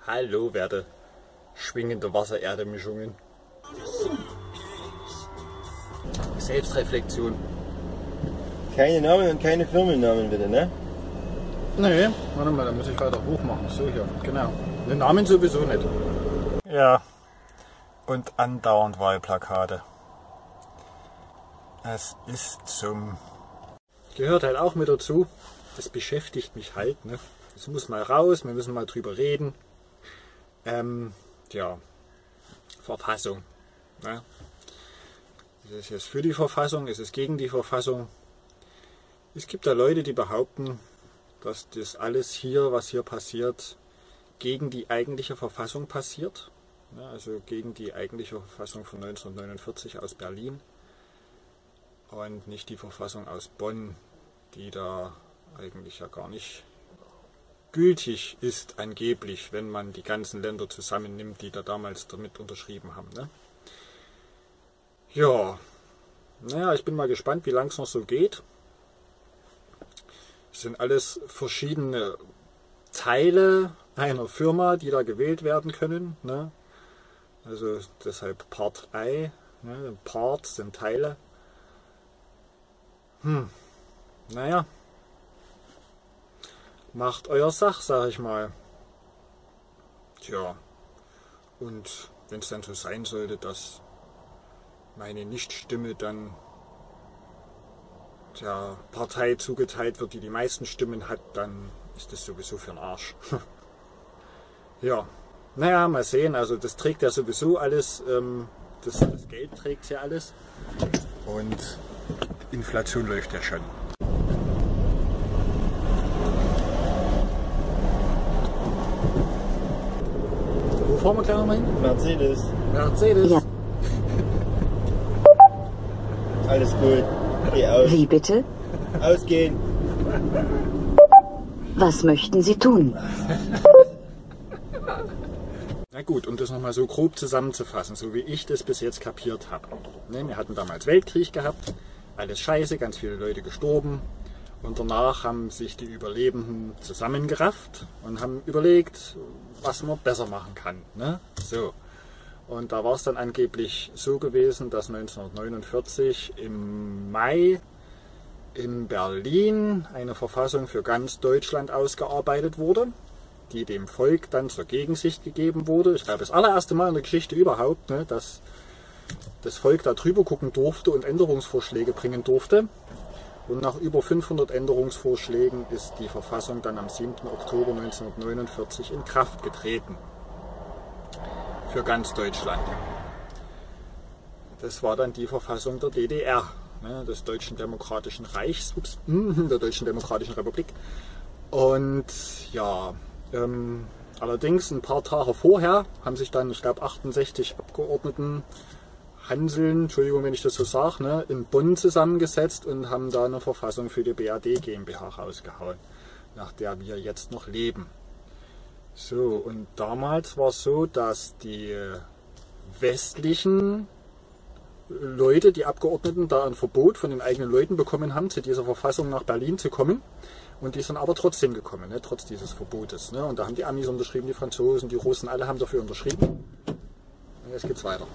Hallo, werte schwingende Wasser-Erde-Mischungen. Selbstreflexion. Keine Namen und keine Firmennamen bitte, ne? Nee, warte mal, da muss ich weiter hoch machen. So hier, genau. Den Namen sowieso nicht. Ja, und andauernd Wahlplakate. Es ist zum... Gehört halt auch mit dazu. Das beschäftigt mich halt, ne? Es muss mal raus, wir müssen mal drüber reden. Ja, Verfassung. Ne? Ist es jetzt für die Verfassung, ist es gegen die Verfassung? Es gibt da Leute, die behaupten, dass das alles hier, was hier passiert, gegen die eigentliche Verfassung passiert. Ja, also gegen die eigentliche Verfassung von 1949 aus Berlin und nicht die Verfassung aus Bonn, die da eigentlich ja gar nicht gültig ist, angeblich, wenn man die ganzen Länder zusammennimmt, die da damals damit unterschrieben haben. Ne? Ja, naja, ich bin mal gespannt, wie lange es noch so geht. Es sind alles verschiedene Teile einer Firma, die da gewählt werden können. Ne? Also deshalb Partei, ne? Parts sind Teile. Naja, macht euer Sach, sag ich mal. Tja, und wenn es dann so sein sollte, dass meine Nichtstimme dann der Partei zugeteilt wird, die die meisten Stimmen hat, dann ist das sowieso für den Arsch. Ja, naja, mal sehen, also das trägt ja sowieso alles, das Geld trägt ja alles und Inflation läuft ja schon. Wo fahren wir gleich nochmal hin? Mercedes. Mercedes. Ja. Alles gut. Geh aus. Wie bitte? Ausgehen. Was möchten Sie tun? Na gut, um das nochmal so grob zusammenzufassen, so wie ich das bis jetzt kapiert habe. Ne, wir hatten damals Weltkrieg gehabt, alles scheiße, ganz viele Leute gestorben und danach haben sich die Überlebenden zusammengerafft und haben überlegt, was man besser machen kann. Ne? So. Und da war es dann angeblich so gewesen, dass 1949 im Mai in Berlin eine Verfassung für ganz Deutschland ausgearbeitet wurde, die dem Volk dann zur Gegensicht gegeben wurde. Ich glaube, das allererste Mal in der Geschichte überhaupt, ne, dass das Volk da drüber gucken durfte und Änderungsvorschläge bringen durfte. Und nach über 500 Änderungsvorschlägen ist die Verfassung dann am 7. Oktober 1949 in Kraft getreten. Für ganz Deutschland. Das war dann die Verfassung der DDR, ne, des Deutschen Demokratischen Reichs, der Deutschen Demokratischen Republik. Und ja, allerdings ein paar Tage vorher haben sich dann, ich glaube, 68 Abgeordneten Hanseln, Entschuldigung, wenn ich das so sage, ne, in Bonn zusammengesetzt und haben da eine Verfassung für die BRD GmbH rausgehauen, nach der wir jetzt noch leben. So, und damals war es so, dass die westlichen Leute, die Abgeordneten, da ein Verbot von den eigenen Leuten bekommen haben, zu dieser Verfassung nach Berlin zu kommen. Und die sind aber trotzdem gekommen, ne, trotz dieses Verbotes. Ne. Und da haben die Amis unterschrieben, die Franzosen, die Russen, alle haben dafür unterschrieben. Und jetzt geht's weiter.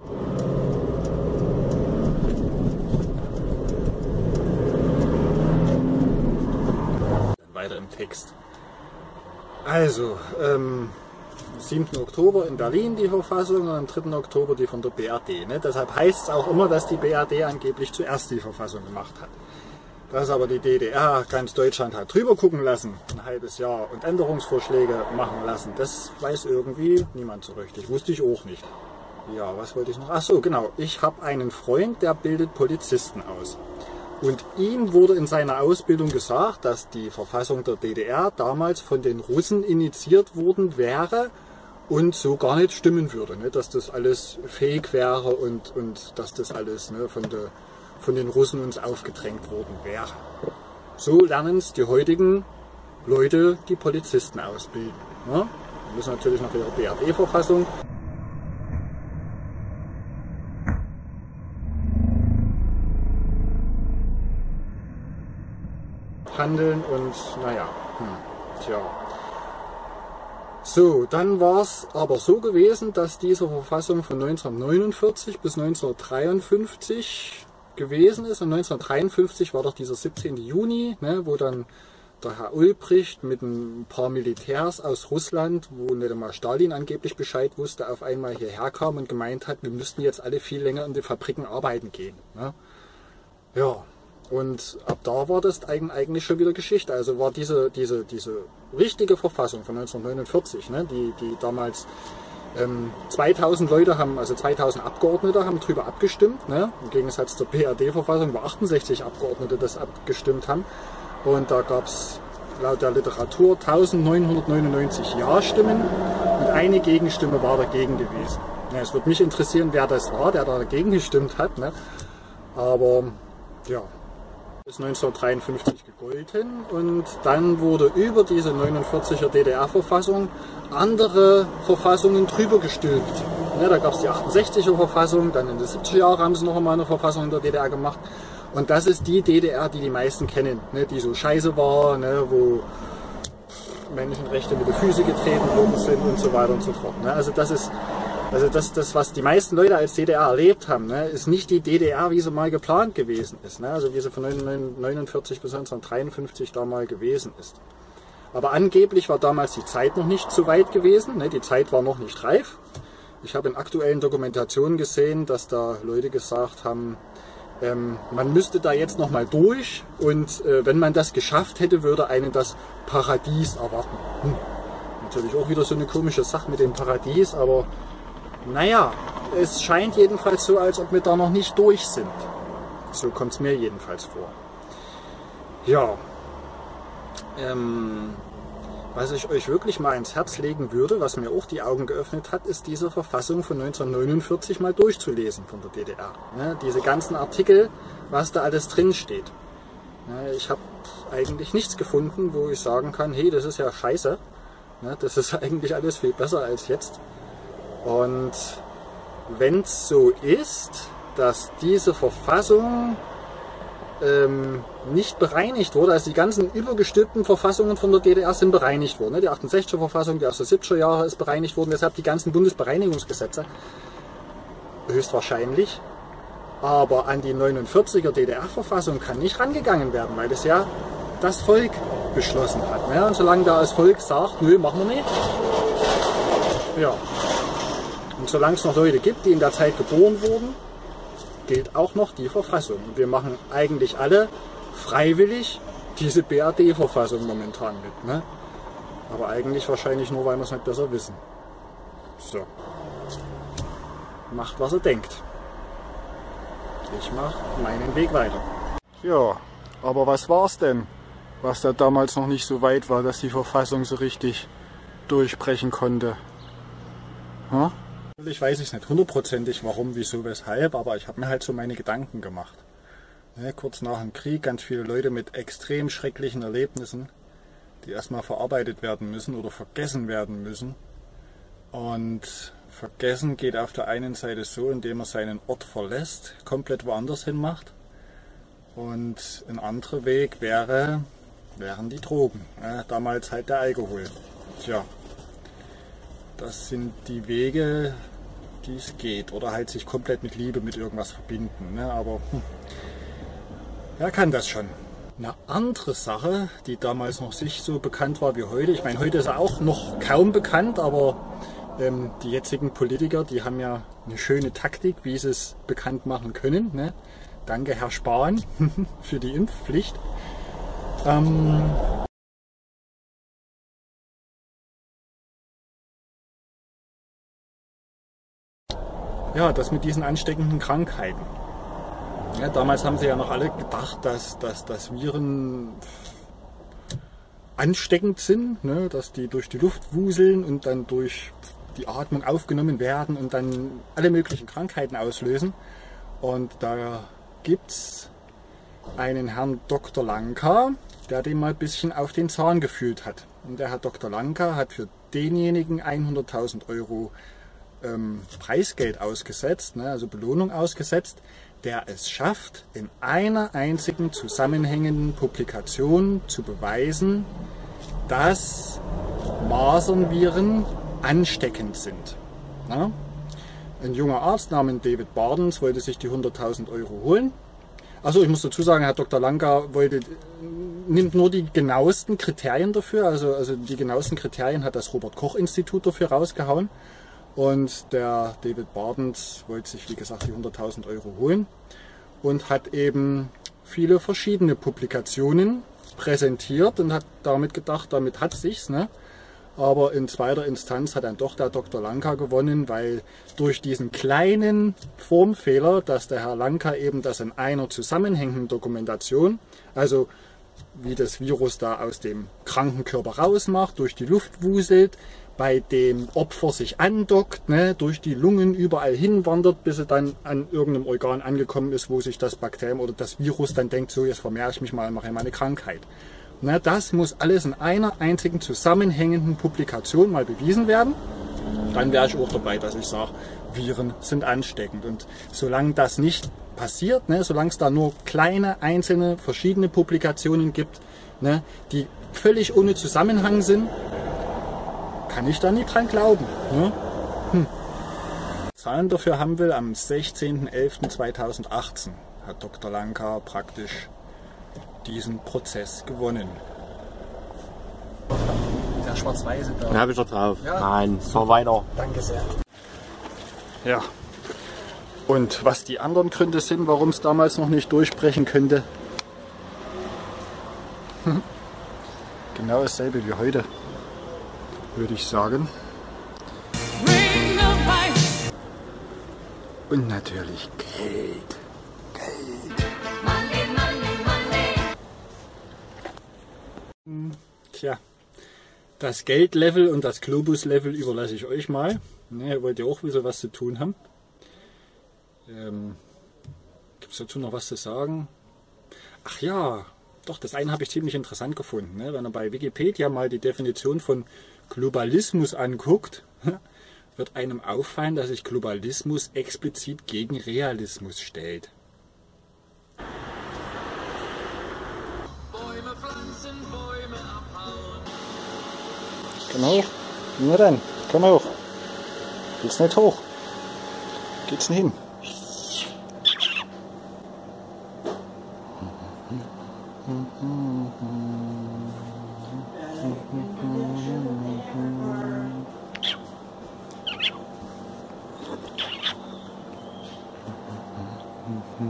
Dann weiter im Text. Also, 7. Oktober in Berlin die Verfassung und am 3. Oktober die von der BRD. Ne? Deshalb heißt es auch immer, dass die BRD angeblich zuerst die Verfassung gemacht hat. Dass aber die DDR ganz Deutschland hat drüber gucken lassen, ein halbes Jahr, und Änderungsvorschläge machen lassen, das weiß irgendwie niemand so richtig. Wusste ich auch nicht. Ja, was wollte ich noch? Ach so, genau. Ich habe einen Freund, der bildet Polizisten aus. Und ihm wurde in seiner Ausbildung gesagt, dass die Verfassung der DDR damals von den Russen initiiert worden wäre und so gar nicht stimmen würde. Ne? Dass das alles fake wäre und dass das alles, ne, von den Russen uns aufgedrängt worden wäre. So lernen es die heutigen Leute, die Polizisten ausbilden. Ne? Die müssen natürlich nach ihrer BRD-Verfassung. Handeln und naja, tja. So, dann war es aber so gewesen, dass diese Verfassung von 1949 bis 1953 gewesen ist. Und 1953 war doch dieser 17. Juni, ne, wo dann der Herr Ulbricht mit ein paar Militärs aus Russland, wo nicht einmal Stalin angeblich Bescheid wusste, auf einmal hierher kam und gemeint hat, wir müssten jetzt alle viel länger in die Fabriken arbeiten gehen. Ne? Ja, und ab da war das eigentlich schon wieder Geschichte. Also war diese richtige Verfassung von 1949, ne, die damals 2000 Leute haben, also 2000 Abgeordnete haben darüber abgestimmt, ne, im Gegensatz zur BRD-Verfassung, wo 68 Abgeordnete das abgestimmt haben. Und da gab es laut der Literatur 1999 Ja-Stimmen und eine Gegenstimme war dagegen gewesen. Ja, es würde mich interessieren, wer das war, der da dagegen gestimmt hat. Ne? Aber ja, ist 1953 gegolten und dann wurde über diese 49er DDR-Verfassung andere Verfassungen drüber gestülpt. Ne, da gab es die 68er Verfassung, dann in den 70er Jahren haben sie noch einmal eine Verfassung in der DDR gemacht. Und das ist die DDR, die die meisten kennen, ne, die so scheiße war, ne, wo Menschenrechte mit den Füßen getreten worden sind und so weiter und so fort. Ne. Also das, was die meisten Leute als DDR erlebt haben, ne, ist nicht die DDR, wie sie mal geplant gewesen ist. Ne, also wie sie von 1949 bis 1953 da mal gewesen ist. Aber angeblich war damals die Zeit noch nicht so weit gewesen, ne, die Zeit war noch nicht reif. Ich habe in aktuellen Dokumentationen gesehen, dass da Leute gesagt haben, man müsste da jetzt noch mal durch und wenn man das geschafft hätte, würde einen das Paradies erwarten. Natürlich auch wieder so eine komische Sache mit dem Paradies, aber naja, es scheint jedenfalls so, als ob wir da noch nicht durch sind. So kommt es mir jedenfalls vor. Ja, was ich euch wirklich mal ins Herz legen würde, was mir auch die Augen geöffnet hat, ist diese Verfassung von 1949 mal durchzulesen von der DDR. Ne, diese ganzen Artikel, was da alles drin steht. Ne, ich habe eigentlich nichts gefunden, wo ich sagen kann, hey, das ist ja scheiße. Ne, das ist eigentlich alles viel besser als jetzt. Und wenn es so ist, dass diese Verfassung nicht bereinigt wurde, also die ganzen übergestülpten Verfassungen von der DDR sind bereinigt worden. Die 68er Verfassung, die aus den 70er Jahren ist bereinigt worden, deshalb die ganzen Bundesbereinigungsgesetze höchstwahrscheinlich. Aber an die 49er DDR-Verfassung kann nicht rangegangen werden, weil das ja das Volk beschlossen hat. Und solange da das Volk sagt, nö, machen wir nicht. Ja. Und solange es noch Leute gibt, die in der Zeit geboren wurden, gilt auch noch die Verfassung. Und wir machen eigentlich alle freiwillig diese BRD-Verfassung momentan mit. Ne? Aber eigentlich wahrscheinlich nur, weil wir es nicht besser wissen. So. Macht, was ihr denkt. Ich mache meinen Weg weiter. Ja, aber was war's denn, was da damals noch nicht so weit war, dass die Verfassung so richtig durchbrechen konnte? Hm? Ich weiß es nicht hundertprozentig, warum, wieso, weshalb, aber ich habe mir halt so meine Gedanken gemacht. Ja, kurz nach dem Krieg ganz viele Leute mit extrem schrecklichen Erlebnissen, die erstmal verarbeitet werden müssen oder vergessen werden müssen. Und vergessen geht auf der einen Seite so, indem man seinen Ort verlässt, komplett woanders hin macht. Und ein anderer Weg wären die Drogen. Ja, damals halt der Alkohol. Tja. Das sind die Wege, die es geht. Oder halt sich komplett mit Liebe mit irgendwas verbinden. Ne? Aber wer kann das schon? Eine andere Sache, die damals noch nicht so bekannt war wie heute. Ich meine, heute ist er auch noch kaum bekannt, aber die jetzigen Politiker, die haben ja eine schöne Taktik, wie sie es bekannt machen können. Ne? Danke, Herr Spahn, für die Impfpflicht. Ja, das mit diesen ansteckenden Krankheiten. Ja, damals haben sie ja noch alle gedacht, dass Viren ansteckend sind, ne? Dass die durch die Luft wuseln und dann durch die Atmung aufgenommen werden und dann alle möglichen Krankheiten auslösen. Und da gibt es einen Herrn Dr. Lanka, der dem mal ein bisschen auf den Zahn gefühlt hat. Und der Herr Dr. Lanka hat für denjenigen 100.000 € Preisgeld ausgesetzt, ne, also Belohnung ausgesetzt, der es schafft, in einer einzigen zusammenhängenden Publikation zu beweisen, dass Masernviren ansteckend sind. Ja? Ein junger Arzt namens David Bardens wollte sich die 100.000 Euro holen. Also ich muss dazu sagen, Herr Dr. Lanka nimmt nur die genauesten Kriterien dafür, also die genauesten Kriterien hat das Robert-Koch-Institut dafür rausgehauen. Und der David Bardens wollte sich, wie gesagt, die 100.000 Euro holen und hat eben viele verschiedene Publikationen präsentiert und hat damit gedacht, damit hat sich's, ne? Aber in zweiter Instanz hat dann doch der Dr. Lanka gewonnen, weil durch diesen kleinen Formfehler, dass der Herr Lanka eben das in einer zusammenhängenden Dokumentation, also wie das Virus da aus dem kranken Körper rausmacht, durch die Luft wuselt, bei dem Opfer sich andockt, ne, durch die Lungen überall hinwandert, bis er dann an irgendeinem Organ angekommen ist, wo sich das Bakterium oder das Virus dann denkt, so jetzt vermehre ich mich mal und mache meine Krankheit. Na, das muss alles in einer einzigen zusammenhängenden Publikation mal bewiesen werden. Dann wäre ich auch dabei, dass ich sage, Viren sind ansteckend. Und solange das nicht passiert, ne, solange es da nur kleine, einzelne, verschiedene Publikationen gibt, ne, die völlig ohne Zusammenhang sind, kann ich da nicht dran glauben. Ne? Zahlen dafür haben wir am 16.11.2018 hat Dr. Lanka praktisch diesen Prozess gewonnen. Der schwarz-weiße da. Den habe ich doch drauf. Ja. Nein, fahr weiter. Danke sehr. Ja. Und was die anderen Gründe sind, warum es damals noch nicht durchbrechen könnte. Genau dasselbe wie heute, würde ich sagen. Und natürlich Geld. Tja, das Geldlevel und das Globus-Level überlasse ich euch mal. Ne, ihr wollt ja auch ein bisschen was zu tun haben. Gibt es dazu noch was zu sagen? Ach ja, doch, das eine habe ich ziemlich interessant gefunden. Ne? Wenn ihr bei Wikipedia mal die Definition von Globalismus anguckt, wird einem auffallen, dass sich Globalismus explizit gegen Realismus stellt. Komm hoch. Nur dann. Komm hoch. Geht's nicht hoch. Geht's nicht hin.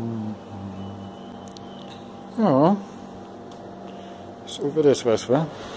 Ja. So wird es was, wa?